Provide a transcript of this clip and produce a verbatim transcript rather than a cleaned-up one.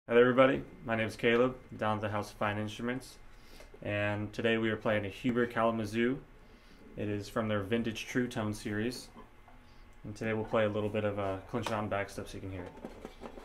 Hello everybody, my name is Caleb, down at the House of Fine Instruments, and today we are playing a Huber Kalamazoo. It is from their vintage TrueTone series, and today we'll play a little bit of a clinch on back stuff so you can hear it.